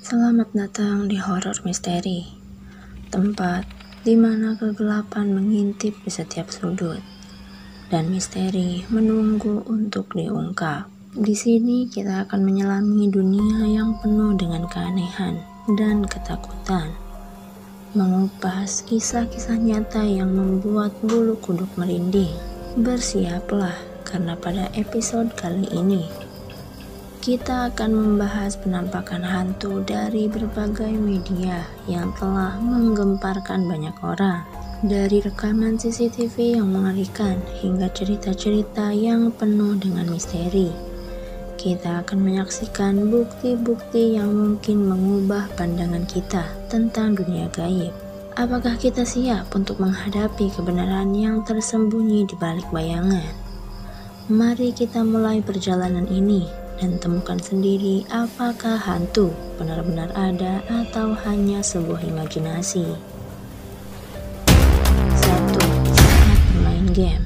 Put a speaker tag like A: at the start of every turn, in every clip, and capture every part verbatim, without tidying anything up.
A: Selamat datang di horor misteri, tempat di mana kegelapan mengintip di setiap sudut dan misteri menunggu untuk diungkap. Di sini kita akan menyelami dunia yang penuh dengan keanehan dan ketakutan, mengupas kisah-kisah nyata yang membuat bulu kuduk merinding. Bersiaplah, karena pada episode kali ini kita akan membahas penampakan hantu dari berbagai media yang telah menggemparkan banyak orang. Dari rekaman C C T V yang mengerikan hingga cerita-cerita yang penuh dengan misteri, kita akan menyaksikan bukti-bukti yang mungkin mengubah pandangan kita tentang dunia gaib. Apakah kita siap untuk menghadapi kebenaran yang tersembunyi di balik bayangan? Mari kita mulai perjalanan ini dan temukan sendiri apakah hantu benar-benar ada atau hanya sebuah imajinasi. Satu. Saat bermain game.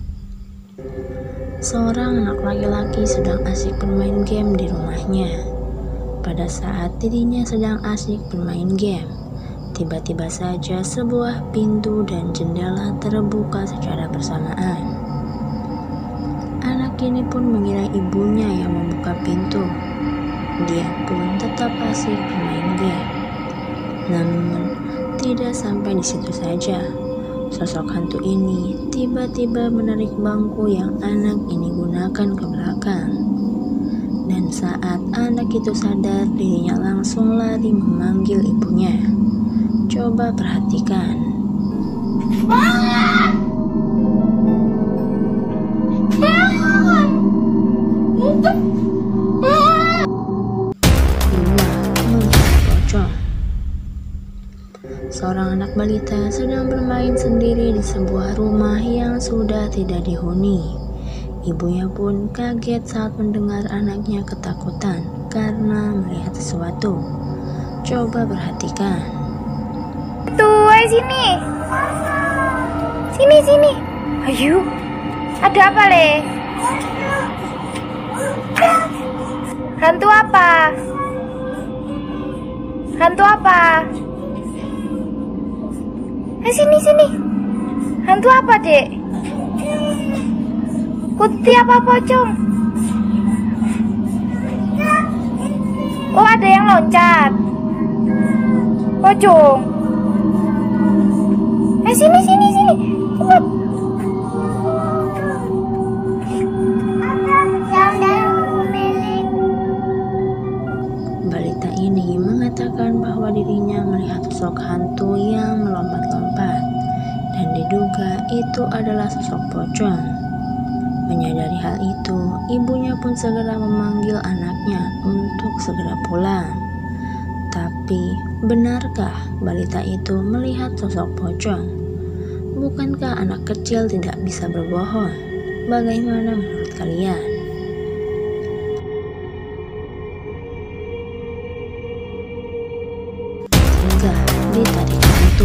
A: Seorang anak laki-laki sedang asik bermain game di rumahnya. Pada saat dirinya sedang asik bermain game, tiba-tiba saja sebuah pintu dan jendela terbuka secara bersamaan. Anak ini pun mengira ibunya yang membuka pintu. Dia pun tetap asik bermain game. Namun, tidak sampai di situ saja. Sosok hantu ini tiba-tiba menarik bangku yang anak ini gunakan ke belakang. Dan saat anak itu sadar, dirinya langsung lari memanggil ibunya. Coba perhatikan. Seorang anak balita sedang bermain sendiri di sebuah rumah yang sudah tidak dihuni. Ibunya pun kaget saat mendengar anaknya ketakutan karena melihat sesuatu. Coba perhatikan.
B: Tuh, ayo sini. Sini, sini. Ayo. Ada apa, Le? Hantu apa? Hantu apa? Eh, sini, sini. Hantu apa, Dek? Putih apa pocong? Oh, ada yang loncat. Pocong. Eh, sini, sini, sini. Cepat.
A: Balita ini mengatakan bahwa dirinya melihat sosok hantu yang melompat-lompat dan diduga itu adalah sosok pocong. Menyadari hal itu, ibunya pun segera memanggil anaknya untuk segera pulang. Tapi, benarkah balita itu melihat sosok pocong? Bukankah anak kecil tidak bisa berbohong? Bagaimana menurut kalian? Ditarik hantu.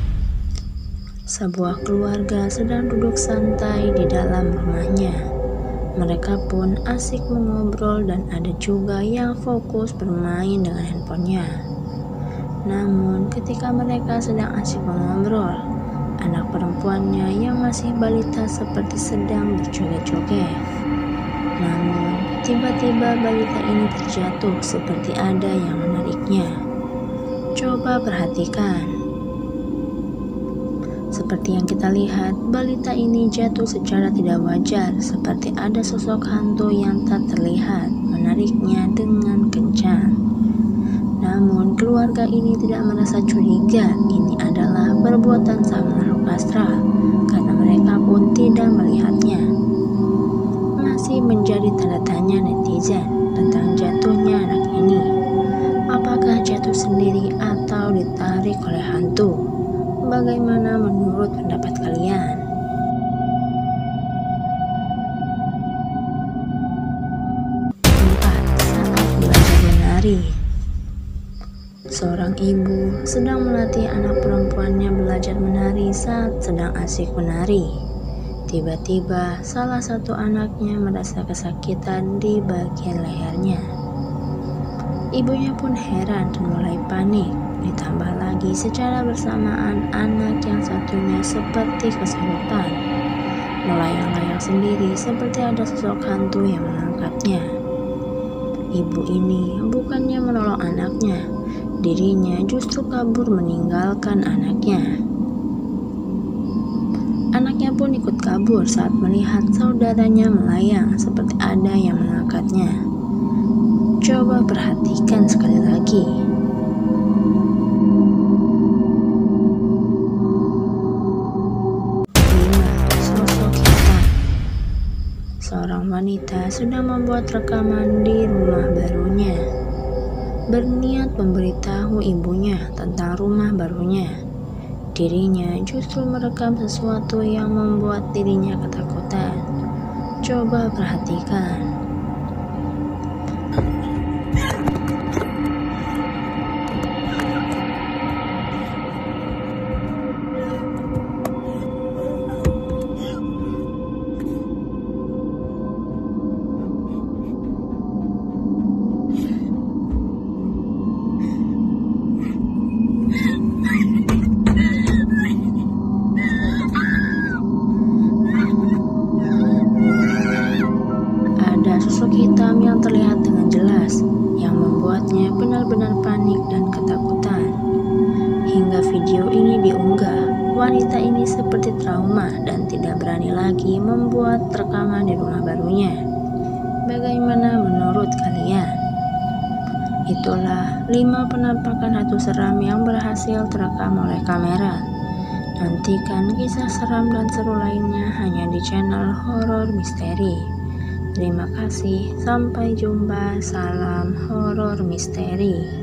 A: Sebuah keluarga sedang duduk santai di dalam rumahnya. Mereka pun asik mengobrol dan ada juga yang fokus bermain dengan handphonenya. Namun ketika mereka sedang asik mengobrol, anak perempuannya yang masih balita seperti sedang berjoget-joget. Namun tiba-tiba balita ini terjatuh seperti ada yang menariknya. Coba perhatikan. Seperti yang kita lihat, balita ini jatuh secara tidak wajar, seperti ada sosok hantu yang tak terlihat menariknya dengan kencang. Namun keluarga ini tidak merasa curiga ini adalah perbuatan sang makhluk astral, karena mereka pun tidak melihatnya. Masih menjadi tanda tanya netizen tentang jatuhnya anak ini. Apakah jatuh sendiri atau ditarik oleh hantu? Bagaimana menurut pendapat kalian? Empat. Saat belajar menari. Seorang ibu sedang melatih anak perempuannya belajar menari saat sedang asik menari. Tiba-tiba salah satu anaknya merasa kesakitan di bagian lehernya. Ibunya pun heran dan mulai panik. Ditambah lagi secara bersamaan anak yang satunya seperti kesurupan, melayang-layang sendiri seperti ada sosok hantu yang menangkapnya. Ibu ini bukannya menolong anaknya, dirinya justru kabur meninggalkan anaknya. Anaknya pun ikut kabur saat melihat saudaranya melayang seperti ada yang mengangkatnya. Coba perhatikan sekali lagi. Seorang wanita sedang membuat rekaman di rumah barunya, berniat memberitahu ibunya tentang rumah barunya. Dirinya justru merekam sesuatu yang membuat dirinya ketakutan. Coba perhatikan. Sosok hitam yang terlihat dengan jelas, yang membuatnya benar-benar panik dan ketakutan. Hingga video ini diunggah, wanita ini seperti trauma dan tidak berani lagi membuat rekaman di rumah barunya. Bagaimana menurut kalian? Itulah lima penampakan hantu seram yang berhasil terekam oleh kamera. Nantikan kisah seram dan seru lainnya hanya di channel Horor Misteri. Terima kasih, sampai jumpa, salam horor misteri.